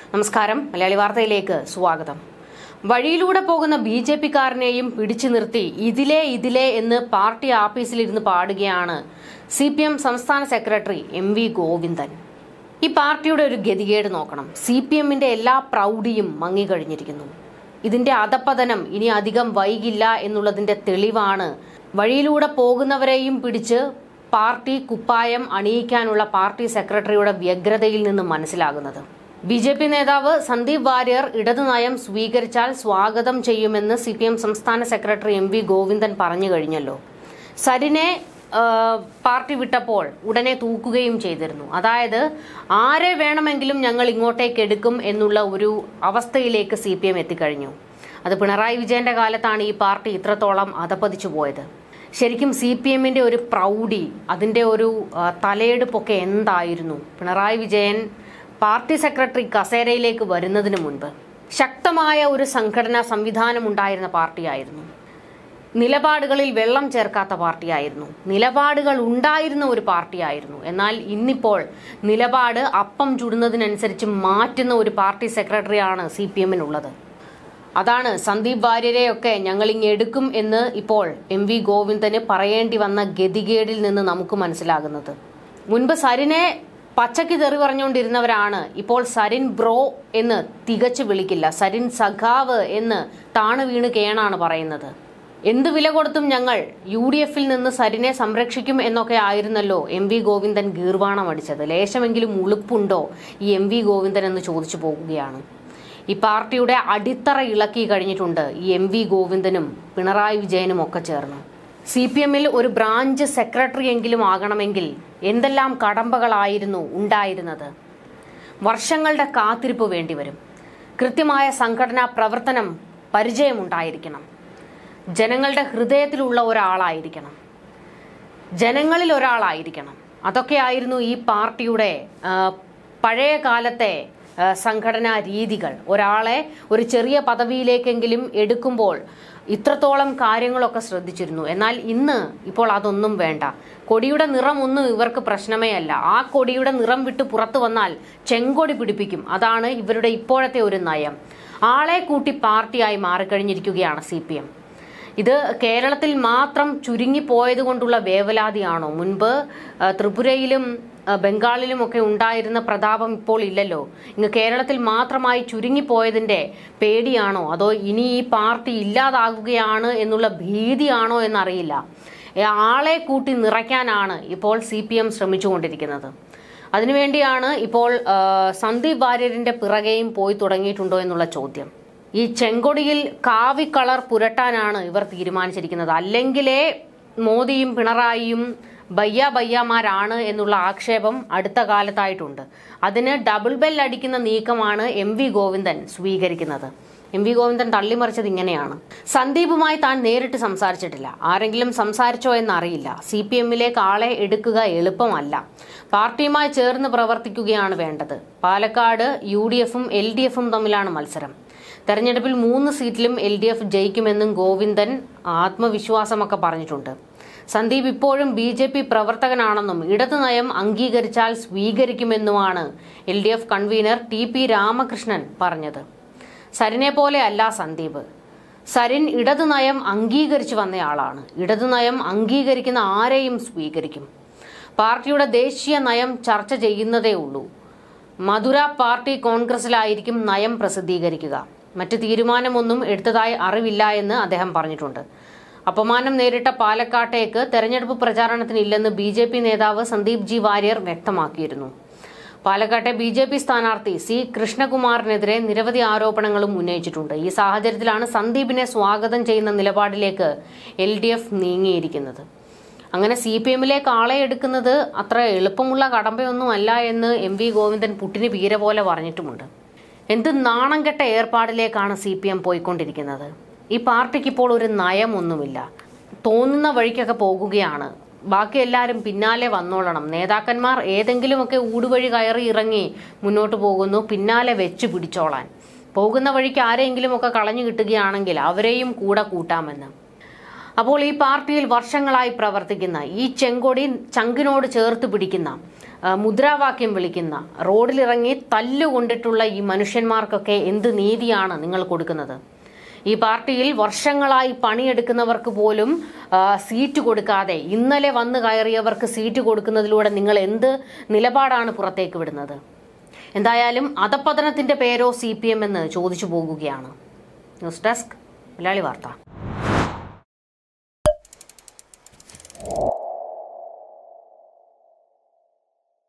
നമസ്കാരം, മലയാളി വാർത്തയിലേക്ക് സ്വാഗതം. വഴിയിലൂടെ പോകുന്ന ബിജെപിക്കാരനെയും പിടിച്ചു നിർത്തി ഇതിലേ എന്ന് പാർട്ടി ആഫീസിലിരുന്ന് പാടുകയാണ് CPM സംസ്ഥാന സെക്രട്ടറി MV ഗോവിന്ദൻ. ഈ പാർട്ടിയുടെ ഒരു ഗതികേട് നോക്കണം. CPMന്റെ എല്ലാ പ്രൗഢിയും മങ്ങിക്കഴിഞ്ഞിരിക്കുന്നു. ഇതിന്റെ അധപതനം ഇനി അധികം വൈകില്ല എന്നുള്ളതിന്റെ തെളിവാണ് വഴിയിലൂടെ പോകുന്നവരെയും പിടിച്ച് പാർട്ടി കുപ്പായം അണിയിക്കാനുള്ള പാർട്ടി സെക്രട്ടറിയുടെ വ്യഗ്രതയിൽ നിന്ന് മനസ്സിലാകുന്നത്. BJP നേതാവ് സന്ദീപ് വാര്യർ ഇടതുനയം സ്വീകരിച്ചാൽ സ്വാഗതം ചെയ്യുമെന്ന് CPM സംസ്ഥാന സെക്രട്ടറി MV ഗോവിന്ദൻ പറഞ്ഞു കഴിഞ്ഞല്ലോ. സരിനെ പാർട്ടി വിട്ടപ്പോൾ ഉടനെ തൂക്കുകയും ചെയ്തിരുന്നു. അതായത് ആരെ വേണമെങ്കിലും ഞങ്ങൾ ഇങ്ങോട്ടേക്ക് എടുക്കും എന്നുള്ള ഒരു അവസ്ഥയിലേക്ക് CPM എത്തിക്കഴിഞ്ഞു. അത് പിണറായി വിജയന്റെ കാലത്താണ് ഈ പാർട്ടി ഇത്രത്തോളം അധപതിച്ചു പോയത്. ശരിക്കും CPMന്റെ ഒരു പ്രൗഢി, അതിന്റെ ഒരു തലയെടുപ്പൊക്കെ എന്തായിരുന്നു? പിണറായി വിജയൻ പാർട്ടി സെക്രട്ടറി കസേരയിലേക്ക് വരുന്നതിന് മുൻപ് ശക്തമായ ഒരു സംഘടനാ സംവിധാനം ഉണ്ടായിരുന്ന പാർട്ടിയായിരുന്നു. നിലപാടുകളിൽ വെള്ളം ചേർക്കാത്ത പാർട്ടിയായിരുന്നു. നിലപാടുകൾ ഉണ്ടായിരുന്ന ഒരു പാർട്ടിയായിരുന്നു. എന്നാൽ ഇന്നിപ്പോൾ നിലപാട് അപ്പം ചുടുന്നതിനനുസരിച്ച് മാറ്റുന്ന ഒരു പാർട്ടി സെക്രട്ടറിയാണ് CPMനുള്ളത്. അതാണ് സന്ദീപ് വാര്യരെയൊക്കെ ഞങ്ങൾ ഇങ്ങെടുക്കും എന്ന് ഇപ്പോൾ MV ഗോവിന്ദന് പറയേണ്ടി വന്ന ഗതികേടിൽ നിന്ന് നമുക്ക് മനസ്സിലാകുന്നത്. മുൻപ് സരിനെ പച്ചയ്ക്ക് തെറി പറഞ്ഞുകൊണ്ടിരുന്നവരാണ് ഇപ്പോൾ സരിൻ ബ്രോ എന്ന് തികച്ചു വിളിക്കില്ല, സരിൻ സഖാവ് എന്ന് താണു വീണ് കേണാണ് പറയുന്നത്. എന്ത് വില കൊടുത്തും ഞങ്ങൾ UDFൽ നിന്ന് സരിനെ സംരക്ഷിക്കും എന്നൊക്കെ ആയിരുന്നല്ലോ MV ഗോവിന്ദൻ ഗീർവാണം അടിച്ചത്. ലേശമെങ്കിലും ഉളുപ്പുണ്ടോ ഈ MV ഗോവിന്ദൻ എന്ന് ചോദിച്ചു പോകുകയാണ്. ഈ പാർട്ടിയുടെ അടിത്തറ ഇളക്കി കഴിഞ്ഞിട്ടുണ്ട് ഈ MV ഗോവിന്ദനും പിണറായി വിജയനും ഒക്കെ ചേർന്ന്. CPMൽ ഒരു ബ്രാഞ്ച് സെക്രട്ടറി എങ്കിലും ആകണമെങ്കിൽ എന്തെല്ലാം കടമ്പകളായിരുന്നു ഉണ്ടായിരുന്നത്. വർഷങ്ങളുടെ കാത്തിരിപ്പ് വേണ്ടിവരും. കൃത്യമായ സംഘടനാ പ്രവർത്തനം പരിചയമുണ്ടായിരിക്കണം. ജനങ്ങളുടെ ഹൃദയത്തിലുള്ള ഒരാളായിരിക്കണം. ജനങ്ങളിൽ ഒരാളായിരിക്കണം. അതൊക്കെയായിരുന്നു ഈ പാർട്ടിയുടെ പഴയ കാലത്തെ സംഘടനാ രീതികൾ. ഒരാളെ ഒരു ചെറിയ പദവിയിലേക്കെങ്കിലും എടുക്കുമ്പോൾ ഇത്രത്തോളം കാര്യങ്ങളൊക്കെ ശ്രദ്ധിച്ചിരുന്നു. എന്നാൽ ഇപ്പോൾ അതൊന്നും വേണ്ട. കൊടിയുടെ നിറം ഒന്നും ഇവർക്ക് പ്രശ്നമേ അല്ല. ആ കൊടിയുടെ നിറം വിട്ട് പുറത്തു വന്നാൽ ചെങ്കൊടി പിടിപ്പിക്കും. അതാണ് ഇവരുടെ ഇപ്പോഴത്തെ ഒരു നയം. ആളെ കൂട്ടി പാർട്ടിയായി മാറിക്കഴിഞ്ഞിരിക്കുകയാണ് CPM. ഇത് കേരളത്തിൽ മാത്രം ചുരുങ്ങിപ്പോയത് കൊണ്ടുള്ള വേവലാതിയാണോ? മുൻപ് ത്രിപുരയിലും ബംഗാളിലും ഒക്കെ ഉണ്ടായിരുന്ന പ്രതാപം ഇപ്പോൾ ഇല്ലല്ലോ. ഇങ്ങ് കേരളത്തിൽ മാത്രമായി ചുരുങ്ങിപ്പോയതിന്റെ പേടിയാണോ? അതോ ഇനി ഈ പാർട്ടി ഇല്ലാതാകുകയാണ് എന്നുള്ള ഭീതിയാണോ എന്നറിയില്ല. ആളെ കൂട്ടി നിറയ്ക്കാനാണ് ഇപ്പോൾ CPM ശ്രമിച്ചുകൊണ്ടിരിക്കുന്നത്. അതിനുവേണ്ടിയാണ് ഇപ്പോൾ സന്ദീപ് വാര്യരിന്റെ പിറകെയും പോയി തുടങ്ങിയിട്ടുണ്ടോ എന്നുള്ള ചോദ്യം. ഈ ചെങ്കൊടിയിൽ കാവി കളർ പുരട്ടാനാണ് ഇവർ തീരുമാനിച്ചിരിക്കുന്നത്. അല്ലെങ്കിലേ മോദിയും പിണറായിയും ബയ്യാമാരാണ് എന്നുള്ള ആക്ഷേപം അടുത്ത കാലത്തായിട്ടുണ്ട്. അതിന് ഡബിൾ ബെൽ അടിക്കുന്ന നീക്കമാണ് MV ഗോവിന്ദൻ സ്വീകരിക്കുന്നത്. MV ഗോവിന്ദൻ തള്ളിമറിച്ചത് ഇങ്ങനെയാണ്: സന്ദീപുമായി താൻ നേരിട്ട് സംസാരിച്ചിട്ടില്ല. ആരെങ്കിലും സംസാരിച്ചോ എന്നറിയില്ല. CPMലേക്ക് ആളെ എടുക്കുക എളുപ്പമല്ല. പാർട്ടിയുമായി ചേർന്ന് പ്രവർത്തിക്കുകയാണ് വേണ്ടത്. പാലക്കാട് UDFും LDFും തമ്മിലാണ് മത്സരം. തെരഞ്ഞെടുപ്പിൽ 3 സീറ്റിലും LDF ജയിക്കുമെന്നും ഗോവിന്ദൻ ആത്മവിശ്വാസമൊക്കെ പറഞ്ഞിട്ടുണ്ട്. സന്ദീപ് ഇപ്പോഴും BJP പ്രവർത്തകനാണെന്നും ഇടതുനയം അംഗീകരിച്ചാൽ സ്വീകരിക്കുമെന്നുമാണ് LDF കൺവീനർ TP രാമകൃഷ്ണൻ പറഞ്ഞത്. സരിനെ പോലെ അല്ല സന്ദീപ്. സരിൻ ഇടതുനയം അംഗീകരിച്ചു വന്നയാളാണ്. ഇടതുനയം അംഗീകരിക്കുന്ന ആരെയും സ്വീകരിക്കും. പാർട്ടിയുടെ ദേശീയ നയം ചർച്ച ചെയ്യുന്നതേ ഉള്ളൂ. മധുര പാർട്ടി കോൺഗ്രസിലായിരിക്കും നയം പ്രസിദ്ധീകരിക്കുക. മറ്റ് തീരുമാനമൊന്നും എടുത്തതായി അറിവില്ല എന്ന് അദ്ദേഹം പറഞ്ഞിട്ടുണ്ട്. അപമാനം നേരിട്ട പാലക്കാട്ടേക്ക് തെരഞ്ഞെടുപ്പ് പ്രചാരണത്തിനില്ലെന്ന് BJP നേതാവ് സന്ദീപ് G വാര്യർ വ്യക്തമാക്കിയിരുന്നു. പാലക്കാട്ടെ BJP സ്ഥാനാർത്ഥി C കൃഷ്ണകുമാറിനെതിരെ നിരവധി ആരോപണങ്ങളും ഉന്നയിച്ചിട്ടുണ്ട്. ഈ സാഹചര്യത്തിലാണ് സന്ദീപിനെ സ്വാഗതം ചെയ്യുന്ന നിലപാടിലേക്ക് LDF നീങ്ങിയിരിക്കുന്നത്. അങ്ങനെ CPMലേക്ക് ആളെ എടുക്കുന്നത് അത്ര എളുപ്പമുള്ള കടമ്പയൊന്നുമല്ല എന്ന് MV ഗോവിന്ദൻ പുട്ടിന് പീര പോലെ പറഞ്ഞിട്ടുമുണ്ട്. എന്ത് നാണം കെട്ട ഏർപ്പാടിലേക്കാണ് CPM പോയിക്കൊണ്ടിരിക്കുന്നത്. ഈ പാർട്ടിക്ക് ഇപ്പോൾ ഒരു നയമൊന്നുമില്ല. തോന്നുന്ന വഴിക്കൊക്കെ പോകുകയാണ്. ബാക്കി എല്ലാവരും പിന്നാലെ വന്നോളണം. നേതാക്കന്മാർ ഏതെങ്കിലുമൊക്കെ ഊടുവഴി കയറി ഇറങ്ങി മുന്നോട്ട് പോകുന്നു, പിന്നാലെ വെച്ച് പിടിച്ചോളാൻ. പോകുന്ന വഴിക്ക് ആരെങ്കിലുമൊക്കെ കളഞ്ഞു കിട്ടുകയാണെങ്കിൽ അവരെയും കൂടെ കൂട്ടാമെന്ന്. അപ്പോൾ ഈ പാർട്ടിയിൽ വർഷങ്ങളായി പ്രവർത്തിക്കുന്ന, ഈ ചെങ്കൊടി ചങ്കിനോട് ചേർത്ത് പിടിക്കുന്ന, മുദ്രാവാക്യം വിളിക്കുന്ന, റോഡിലിറങ്ങി തല്ലുകൊണ്ടിട്ടുള്ള ഈ മനുഷ്യന്മാർക്കൊക്കെ എന്ത് നീതിയാണ് നിങ്ങൾ കൊടുക്കുന്നത്? ഈ പാർട്ടിയിൽ വർഷങ്ങളായി പണിയെടുക്കുന്നവർക്ക് പോലും സീറ്റ് കൊടുക്കാതെ ഇന്നലെ വന്നു കയറിയവർക്ക് സീറ്റ് കൊടുക്കുന്നതിലൂടെ നിങ്ങൾ എന്ത് നിലപാടാണ് പുറത്തേക്ക് വിടുന്നത്? എന്തായാലും അധപ്പതനത്തിന്റെ പേരോ CPM എന്ന് ചോദിച്ചു പോകുകയാണ്. ന്യൂസ് ഡെസ്ക് മലയാളി വാർത്ത.